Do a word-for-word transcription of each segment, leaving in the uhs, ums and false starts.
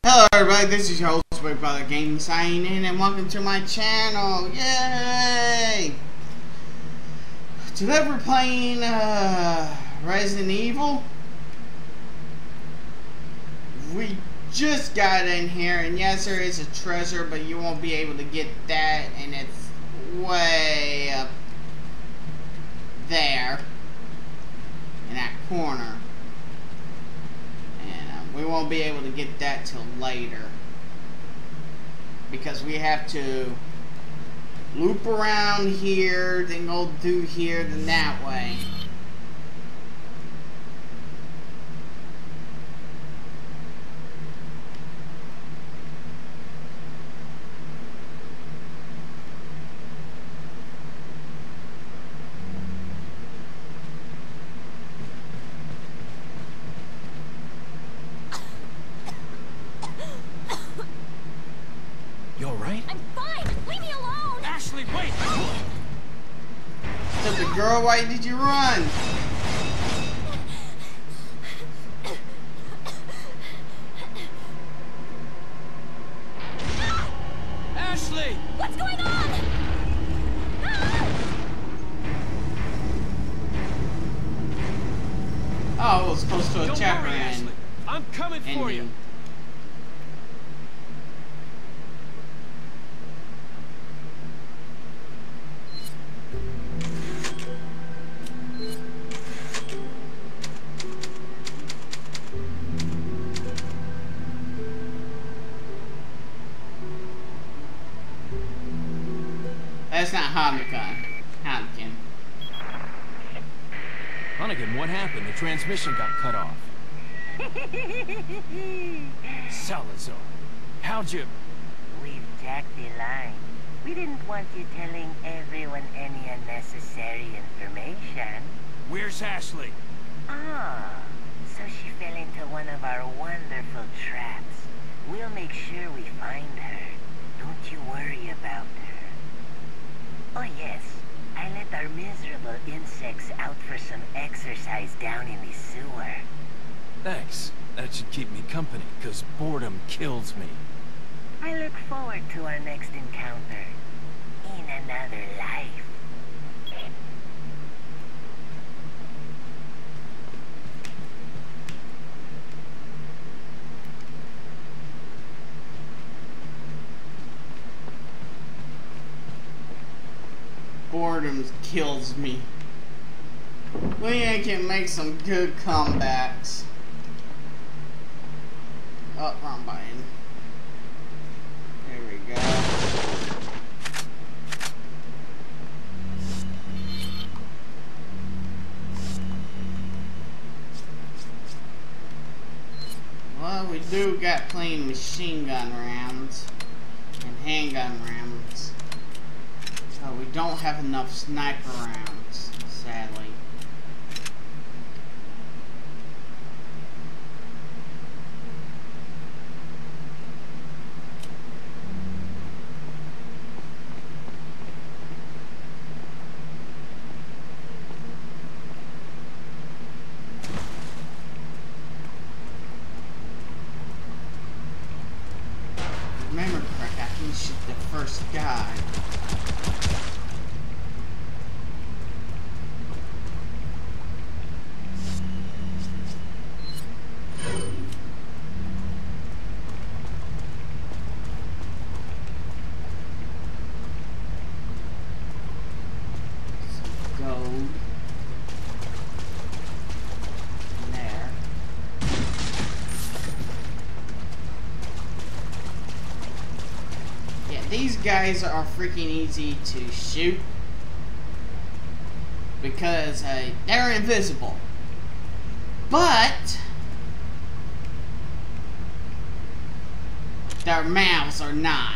Hello everybody, this is your host, Big Brother Gaming, signing in, and welcome to my channel. Yay! Today we're playing uh, Resident Evil. We just got in here, and yes, there is a treasure, but you won't be able to get that, and it's way up there in that corner. We won't be able to get that till later because we have to loop around here, then go through here, then that way. Girl, why did you run? Ashley! What's going on? Oh, it was supposed to a Don't chapter worry, end. Ashley. I'm coming ending. for you. That's not Hannigan. Hannigan. Hannigan, what happened? The transmission got cut off. Salazar, how'd you... We've jacked the line. We didn't want you telling everyone any unnecessary information. Where's Ashley? Ah, so she fell into one of our wonderful traps. We'll make sure we find her. Don't you worry about her. Oh yes, I let our miserable insects out for some exercise down in the sewer. Thanks. That should keep me company, because boredom kills me. I look forward to our next encounter. In another life. Boredom kills me. Leanne can make some good comebacks. Oh, wrong button. There we go. Well, we do got plenty machine gun rounds and handgun rounds. Oh, we don't have enough sniper rounds, sadly. Remember correct, I can shoot the first guy. These guys are freaking easy to shoot because uh, they're invisible, but their mouths are not.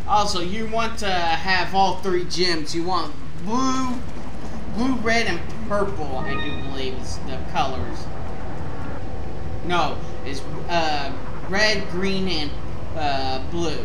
Also, you want to have all three gems. You want blue, blue, red, and purple, I do believe is the colors. No, it's uh, red, green, and uh, blue.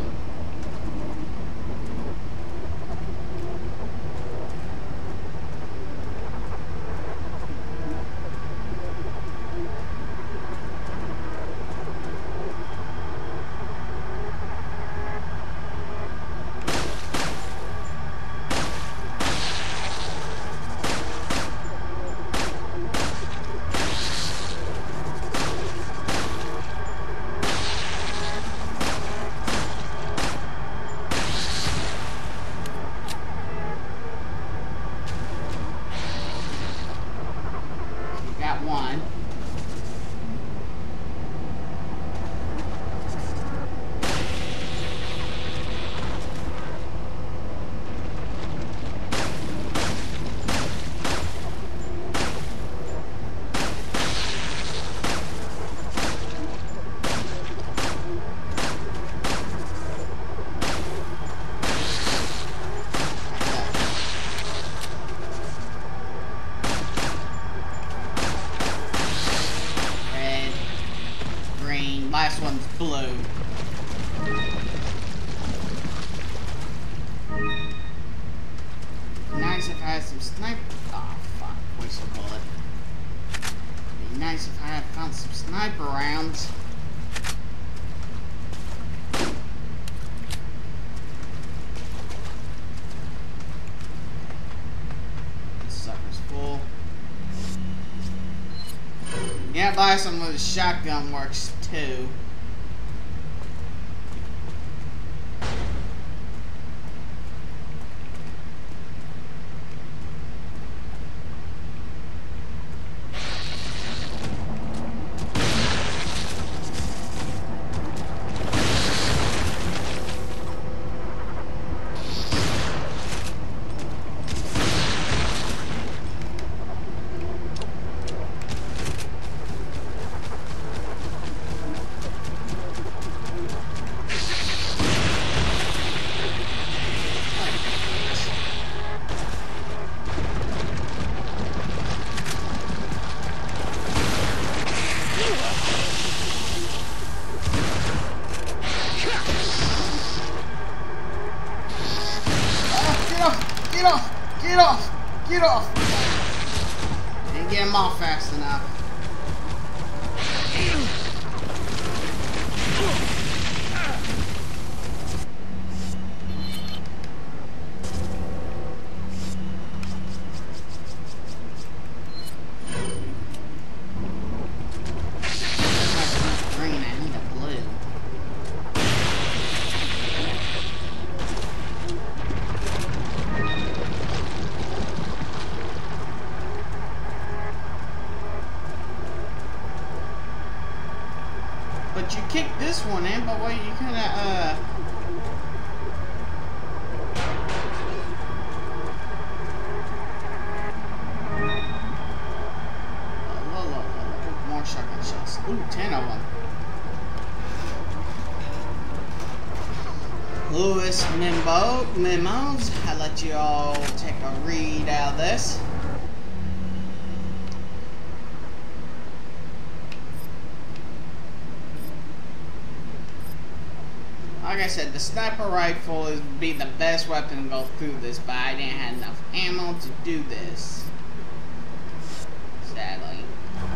Last one's blue. Nice if I had some sniper. Oh fuck! Wasted a bullet. Be nice if I had found some sniper rounds. This sucker's full. Yeah, buy some with a shotgun works too. Get off! Get off! Get off! Didn't get him off fast enough. Green, I need a blue. But you kicked this one in, but what you kinda, uh... Oh, look, look, look, more shotgun shots. Ooh, ten of them. Lewis Mimbo, Memos, I let you all take a read out of this. Like I said, the sniper rifle would be the best weapon to go through this, but I didn't have enough ammo to do this. Sadly.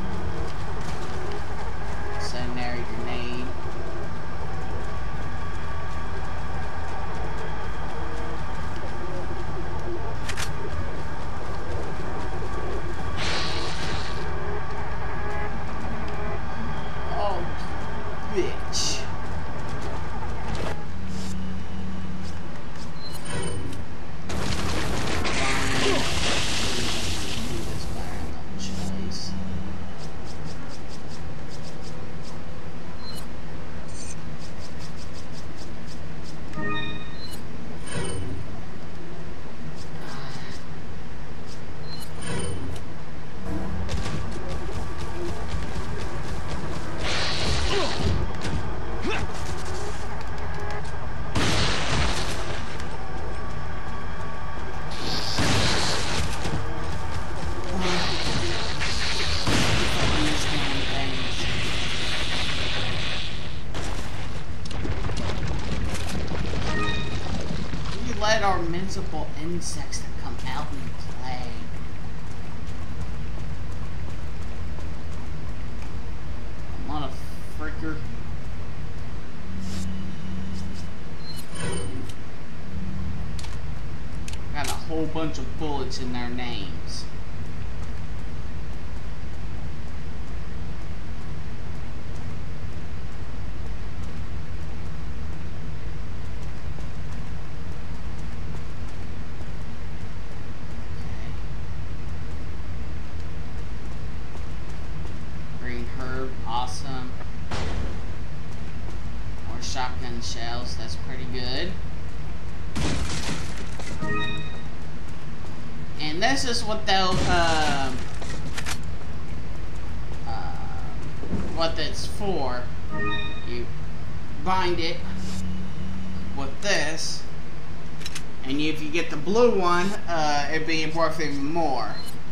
Incendiary grenade. Oh, bitch. that are miserable insects that come out and play. Motherfricker. Got a whole bunch of bullets in their names. Awesome. More shotgun shells, that's pretty good. And this is what they'll, uh, uh, what that's for. You bind it with this, and if you get the blue one, uh, it'd be worth even more.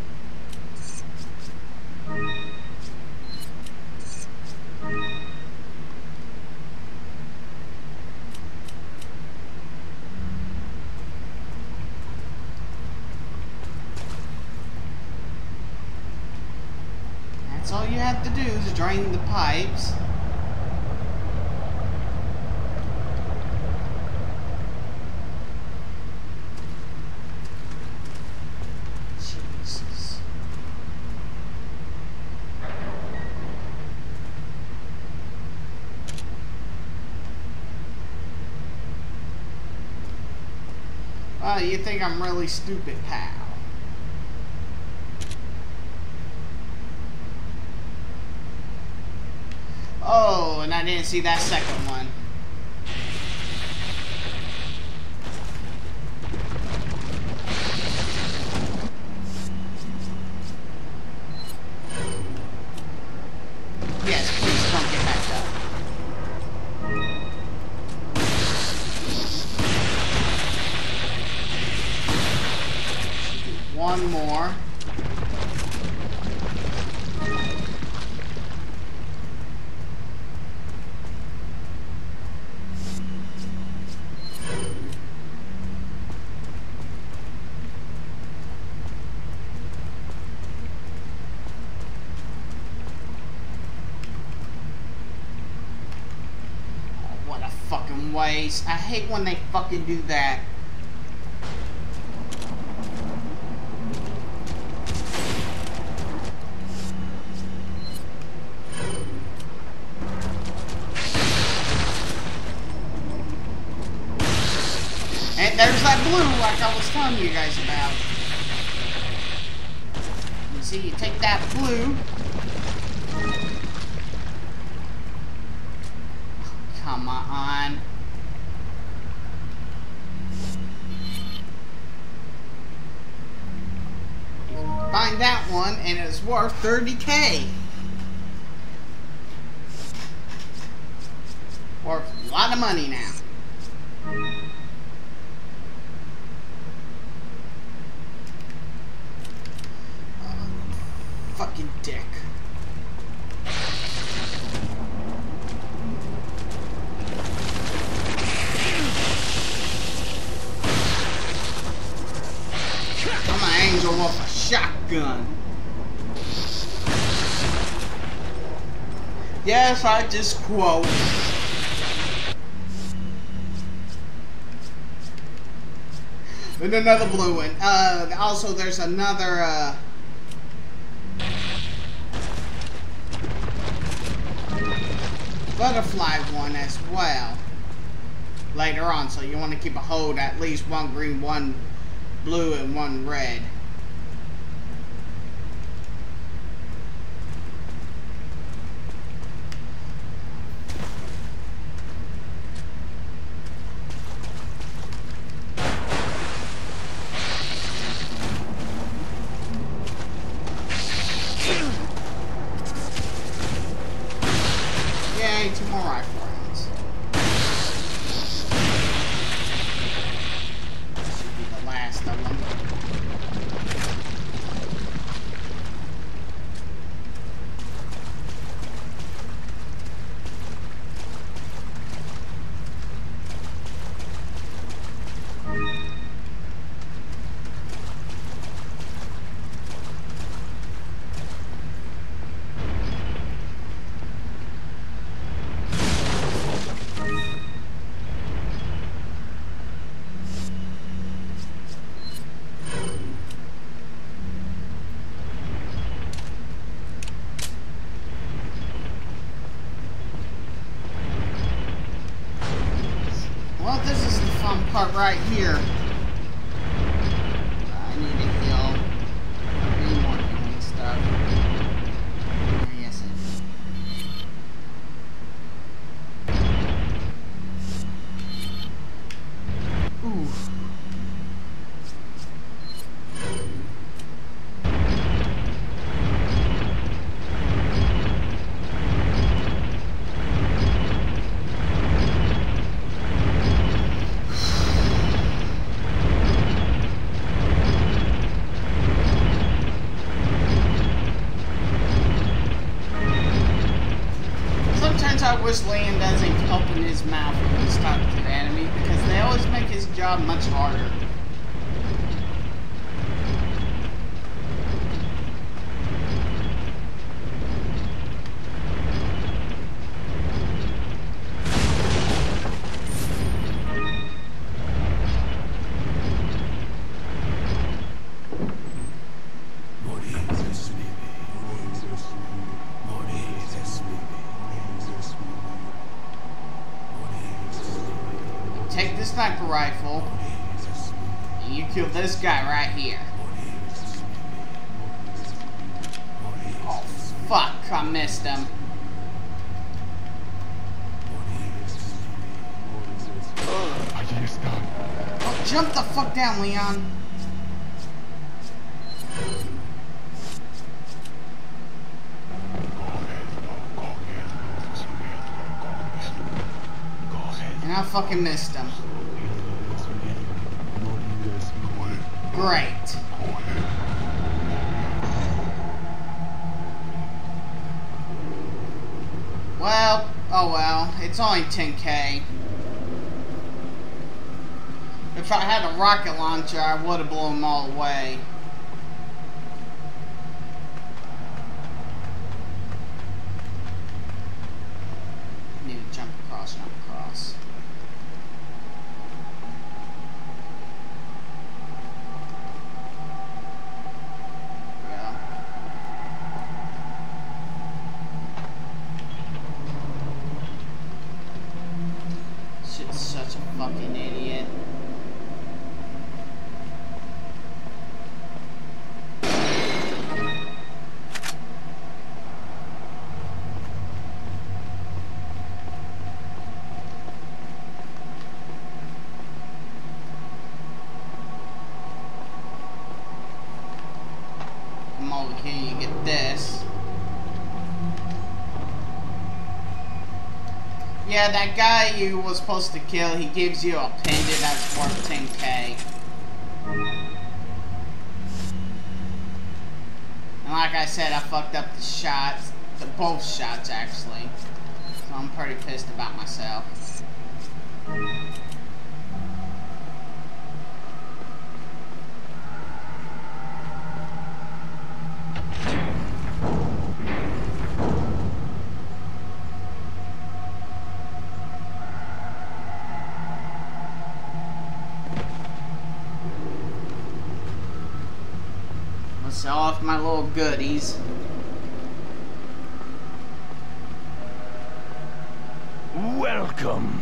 That's all you have to do is drain the pipes. Jesus. Oh, you think I'm really stupid, pal. Oh, and I didn't see that second one. Yes, please don't get back up. One more. Waste. I hate when they fucking do that. And there's that blue like I was telling you guys about. You see, you take that blue. Come on. Find that one, and it's worth thirty K. Worth a lot of money now. Oh, fucking dick. I'm an angel with a shotgun. Yes, I just quote. And another blue one. Uh, also, there's another, uh... butterfly one as well. Later on, so you want to keep a hold at least one green, one blue, and one red. Yay, two more rifle rounds. This should be the last of them. part right here. I need to heal. I need more healing stuff. Yes, it. Ooh. I wish Liam doesn't open his mouth when he's talking to the enemy, because they always make his job much harder. Take the sniper rifle, and you kill this guy right here. Oh, fuck, I missed him. Oh, jump the fuck down, Leon. And I fucking missed him. Great. Well, oh well, it's only ten K. If I had a rocket launcher, I would have blown them all away. Need to jump across, jump across. Shit's such a fucking idiot. Come over here, you get this. Yeah, that guy you was supposed to kill, he gives you a pendant that's worth ten K. And like I said, I fucked up the shots, the both shots actually. So I'm pretty pissed about myself. Sell off my little goodies. Welcome.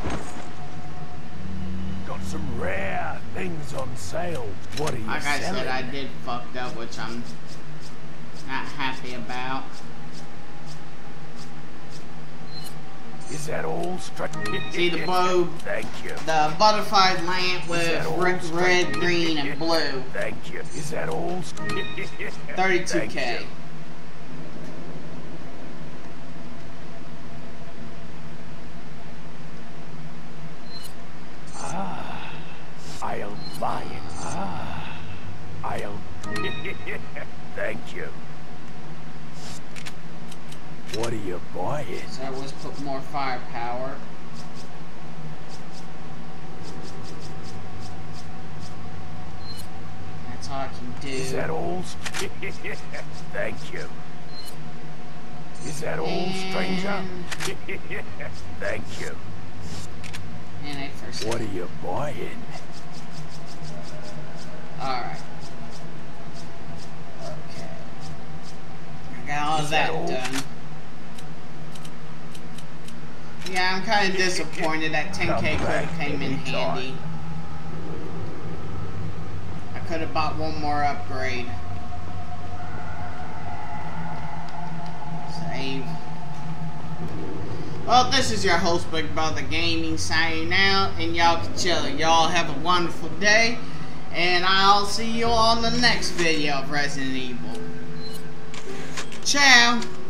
Got some rare things on sale. What are you Like I selling? said, I did fucked up, which I'm not happy about. Is that all straight? See the bow? Thank you. The butterfly lamp with red, red, green, and blue. Thank you. Is that all? thirty-two K. Ah, I'll buy it. Ah, I'll. Thank you. What are you buying? So I always put more firepower. That's all I can do. Is that all? Thank you. Is that all, stranger? Thank you. And a first. What are you buying? Alright. Okay. I got all Is that, that all? done. Yeah, I'm kind of disappointed that ten K could have came in handy. could have bought one more upgrade. Save. Well, this is your host, Big Brother Gaming, signing out, and y'all can chill. Y'all have a wonderful day, and I'll see you on the next video of Resident Evil. Ciao!